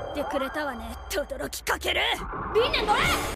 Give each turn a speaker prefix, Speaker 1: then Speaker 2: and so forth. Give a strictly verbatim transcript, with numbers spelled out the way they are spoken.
Speaker 1: ってくれたわね、轟きかける。リンネ乗れ。